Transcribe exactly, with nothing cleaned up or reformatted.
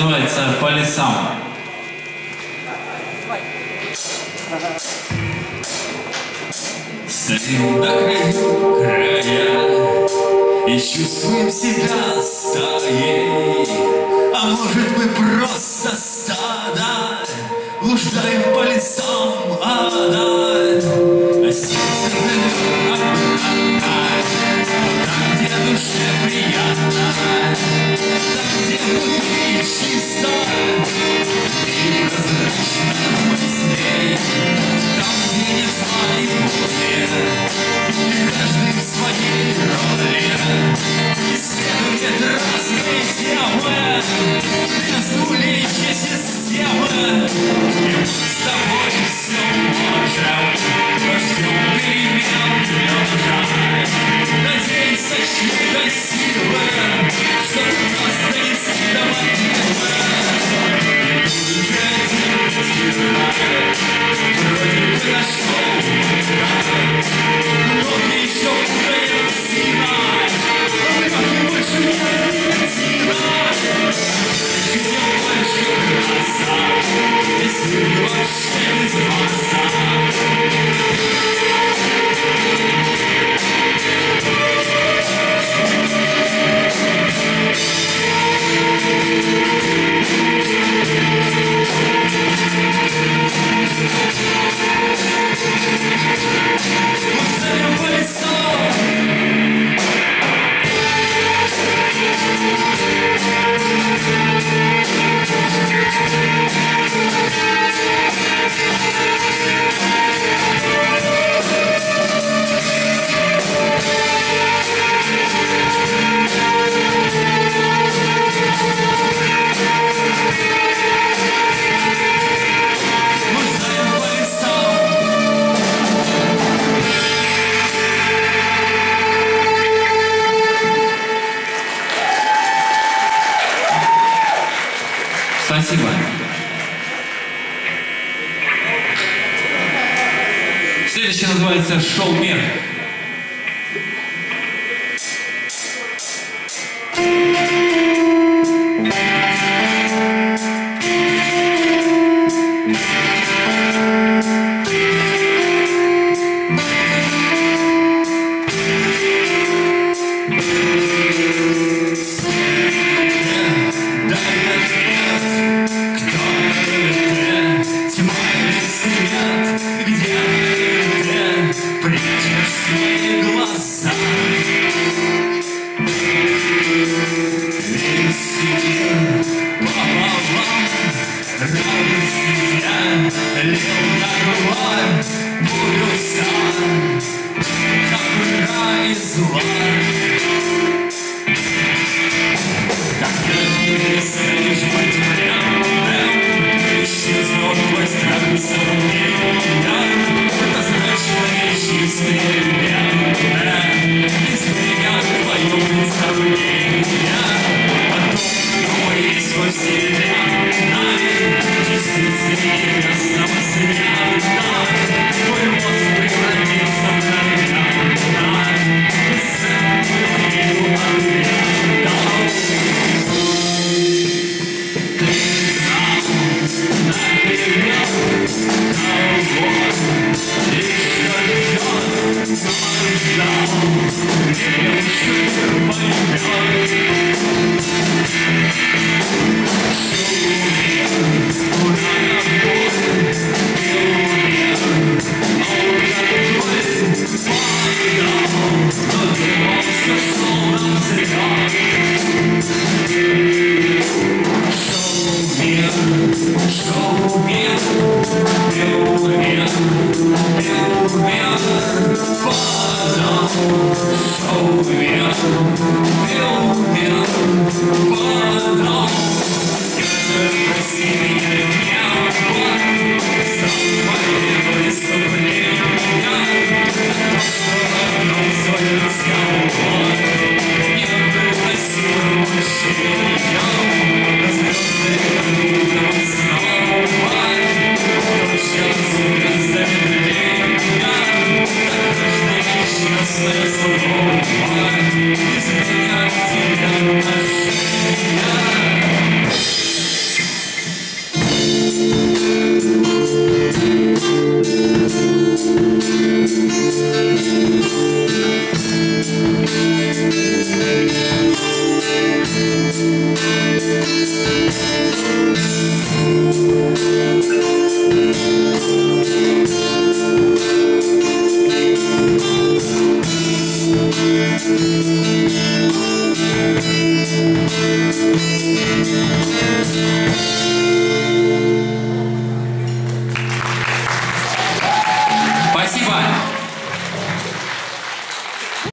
называется «По лесам». Стоим на краю края и чувствуем себя стаей, а может мы просто стадо, блуждаем по лесам ада, а сердце зовет там, где душе приятно, там, где внутри чисто и прозрачно мыслей, там, где нет зла и боли, и каждый в своей роли исследует разные темы, тряснуличьи системы, и мы с тобой все можем, ждем перемен лежа, надеемся чьей-то силы, чтобы нас донести до мотива. И тут же директива вроде бы нашел враг, но еще путает сила, враг и больше нет никотина. Где больше краса, если вообще без масса. Блуждаем по лесам. Спасибо. Следующее называется «Шоу Мир». Шоу Thank